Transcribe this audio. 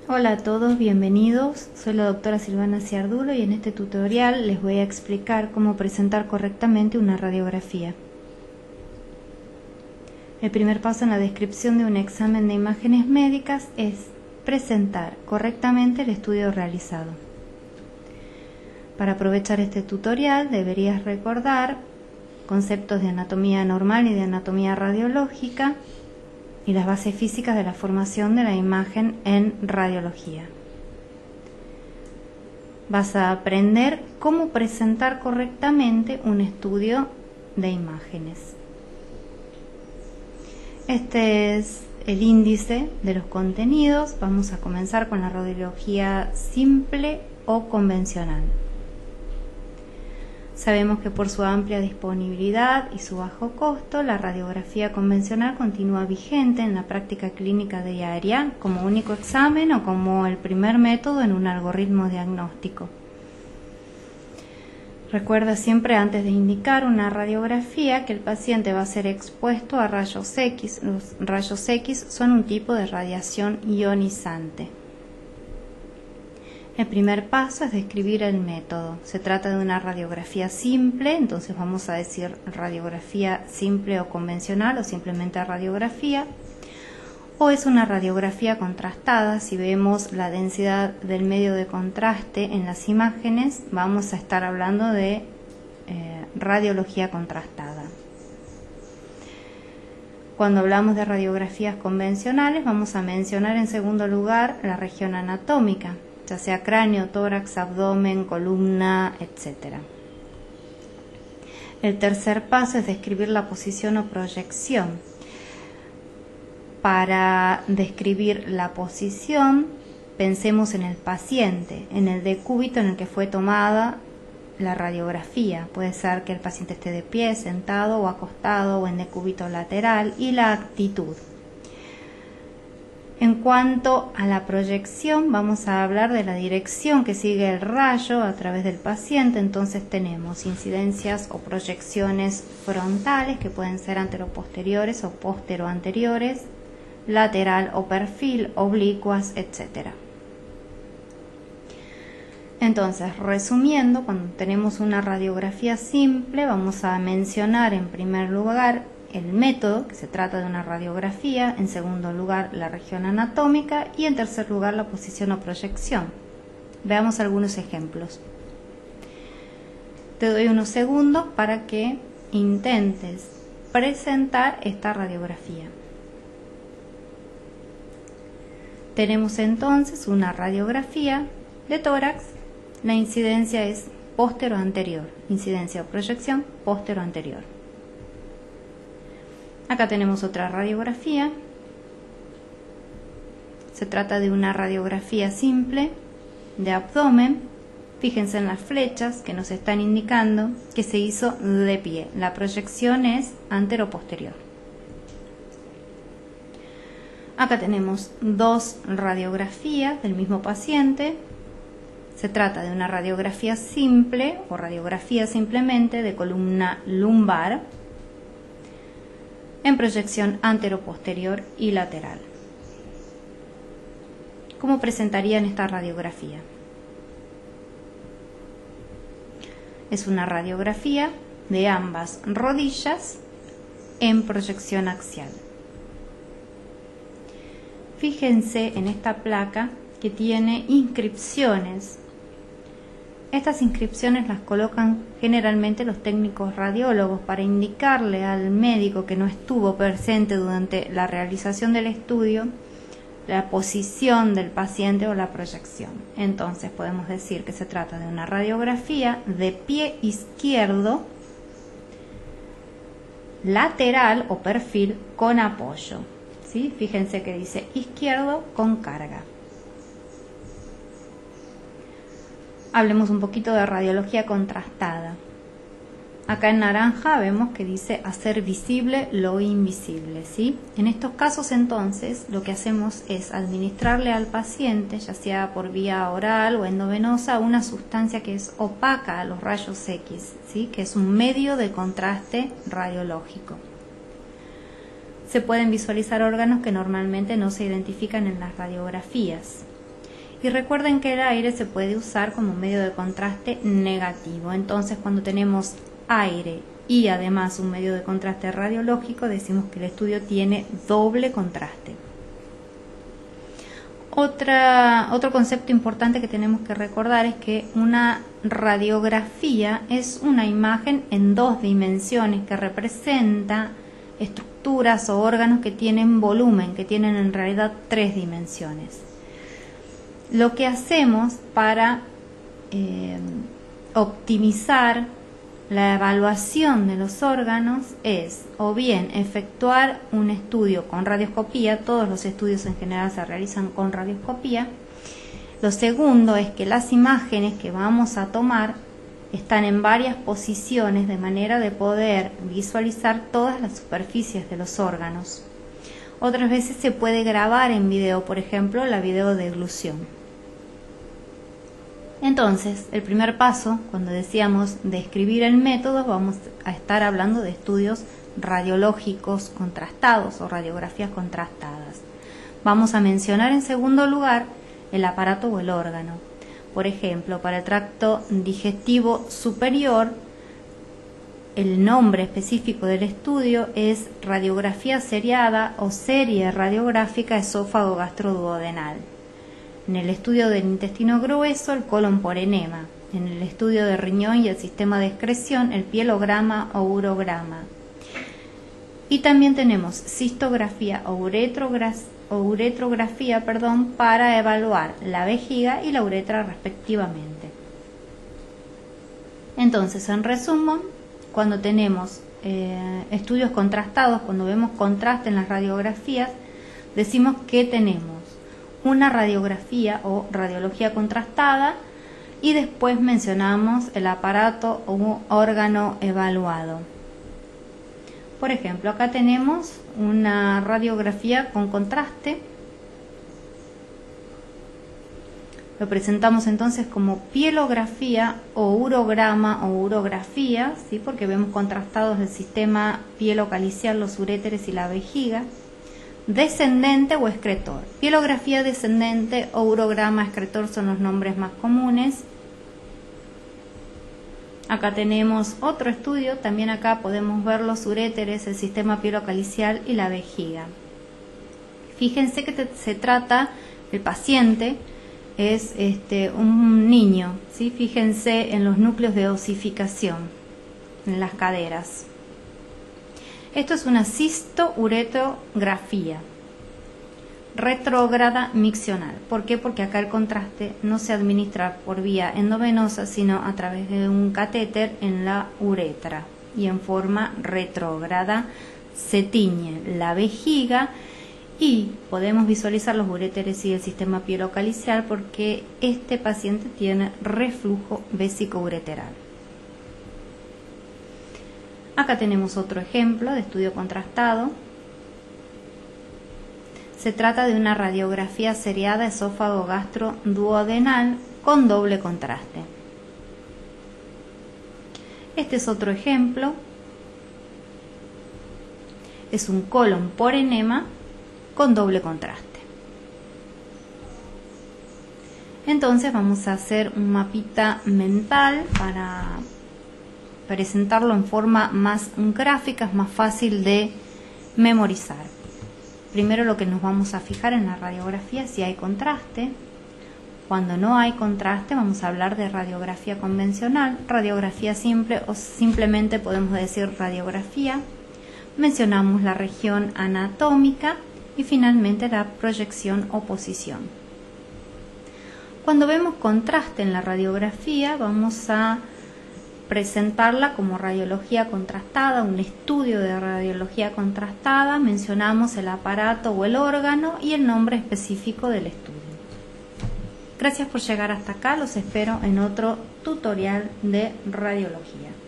Hola a todos, bienvenidos. Soy la doctora Silvana Ciardulo y en este tutorial les voy a explicar cómo presentar correctamente una radiografía. El primer paso en la descripción de un examen de imágenes médicas es presentar correctamente el estudio realizado. Para aprovechar este tutorial deberías recordar conceptos de anatomía normal y de anatomía radiológica y las bases físicas de la formación de la imagen en radiología. Vas a aprender cómo presentar correctamente un estudio de imágenes. Este es el índice de los contenidos. Vamos a comenzar con la radiología simple o convencional. Sabemos que por su amplia disponibilidad y su bajo costo, la radiografía convencional continúa vigente en la práctica clínica diaria como único examen o como el primer método en un algoritmo diagnóstico. Recuerda siempre antes de indicar una radiografía que el paciente va a ser expuesto a rayos X. Los rayos X son un tipo de radiación ionizante. El primer paso es describir el método. Se trata de una radiografía simple, entonces vamos a decir radiografía simple o convencional o simplemente radiografía. O es una radiografía contrastada. Si vemos la densidad del medio de contraste en las imágenes, vamos a estar hablando de radiología contrastada. Cuando hablamos de radiografías convencionales, vamos a mencionar en segundo lugar la región anatómica, ya sea cráneo, tórax, abdomen, columna, etc. El tercer paso es describir la posición o proyección. Para describir la posición, pensemos en el paciente, en el decúbito en el que fue tomada la radiografía. Puede ser que el paciente esté de pie, sentado o acostado o en decúbito lateral, y la actitud. En cuanto a la proyección, vamos a hablar de la dirección que sigue el rayo a través del paciente. Entonces tenemos incidencias o proyecciones frontales que pueden ser anteroposteriores o posteroanteriores, lateral o perfil, oblicuas, etc. Entonces, resumiendo, cuando tenemos una radiografía simple, vamos a mencionar en primer lugar el método, que se trata de una radiografía, en segundo lugar la región anatómica y en tercer lugar la posición o proyección. Veamos algunos ejemplos. Te doy unos segundos para que intentes presentar esta radiografía. Tenemos entonces una radiografía de tórax. La incidencia es póstero-anterior, incidencia o proyección póstero-anterior. Acá tenemos otra radiografía. Se trata de una radiografía simple de abdomen. Fíjense en las flechas que nos están indicando que se hizo de pie. La proyección es antero-posterior. Acá tenemos dos radiografías del mismo paciente. Se trata de una radiografía simple o radiografía simplemente de columna lumbar en proyección antero-posterior y lateral. ¿Cómo presentarían esta radiografía? Es una radiografía de ambas rodillas en proyección axial. Fíjense en esta placa que tiene inscripciones. Estas inscripciones las colocan generalmente los técnicos radiólogos para indicarle al médico que no estuvo presente durante la realización del estudio la posición del paciente o la proyección. Entonces podemos decir que se trata de una radiografía de pie izquierdo, lateral o perfil con apoyo. ¿Sí? Fíjense que dice izquierdo con carga. Hablemos un poquito de radiología contrastada. Acá en naranja vemos que dice hacer visible lo invisible, ¿sí? En estos casos entonces lo que hacemos es administrarle al paciente, ya sea por vía oral o endovenosa, una sustancia que es opaca a los rayos X, ¿sí? Que es un medio de contraste radiológico. Se pueden visualizar órganos que normalmente no se identifican en las radiografías. Y recuerden que el aire se puede usar como medio de contraste negativo. Entonces, cuando tenemos aire y además un medio de contraste radiológico, decimos que el estudio tiene doble contraste. Otro concepto importante que tenemos que recordar es que una radiografía es una imagen en 2 dimensiones que representa estructuras o órganos que tienen volumen, que tienen en realidad 3 dimensiones. Lo que hacemos para optimizar la evaluación de los órganos es o bien efectuar un estudio con radioscopía, todos los estudios en general se realizan con radioscopía. Lo segundo es que las imágenes que vamos a tomar están en varias posiciones de manera de poder visualizar todas las superficies de los órganos. Otras veces se puede grabar en video, por ejemplo la videodeglución. Entonces, el primer paso, cuando decíamos describir el método, vamos a estar hablando de estudios radiológicos contrastados o radiografías contrastadas. Vamos a mencionar en segundo lugar el aparato o el órgano. Por ejemplo, para el tracto digestivo superior, el nombre específico del estudio es radiografía seriada o serie radiográfica esófago gastroduodenal. En el estudio del intestino grueso, el colon por enema. En el estudio de riñón y el sistema de excreción, el pielograma o urograma. Y también tenemos cistografía o uretrografía, para evaluar la vejiga y la uretra respectivamente. Entonces, en resumen, cuando tenemos estudios contrastados, cuando vemos contraste en las radiografías, decimos que tenemos una radiografía o radiología contrastada y después mencionamos el aparato o órgano evaluado. Por ejemplo, acá tenemos una radiografía con contraste. Lo presentamos entonces como pielografía o urograma o urografía, ¿sí? Porque vemos contrastados el sistema pielocaliciar, los uréteres y la vejiga. Descendente o excretor. Pielografía descendente o urograma excretor son los nombres más comunes. Acá tenemos otro estudio, también acá podemos ver los uréteres, el sistema pielocalicial y la vejiga. Fíjense que se trata, el paciente es un niño, ¿sí? Fíjense en los núcleos de osificación, en las caderas. Esto es una cistouretrografía retrógrada miccional. ¿Por qué? Porque acá el contraste no se administra por vía endovenosa, sino a través de un catéter en la uretra y en forma retrógrada. Se tiñe la vejiga y podemos visualizar los uréteres y el sistema pielocalicial porque este paciente tiene reflujo vesicoureteral. Acá tenemos otro ejemplo de estudio contrastado. Se trata de una radiografía seriada esófago gastroduodenal con doble contraste. Este es otro ejemplo. Es un colon por enema con doble contraste. Entonces vamos a hacer un mapita mental para presentarlo en forma más gráfica, es más fácil de memorizar. Primero lo que nos vamos a fijar en la radiografía, si hay contraste. Cuando no hay contraste vamos a hablar de radiografía convencional, radiografía simple o simplemente podemos decir radiografía. Mencionamos la región anatómica y finalmente la proyección o posición. Cuando vemos contraste en la radiografía vamos a presentarla como radiología contrastada, un estudio de radiología contrastada. Mencionamos el aparato o el órgano y el nombre específico del estudio. Gracias por llegar hasta acá, los espero en otro tutorial de radiología.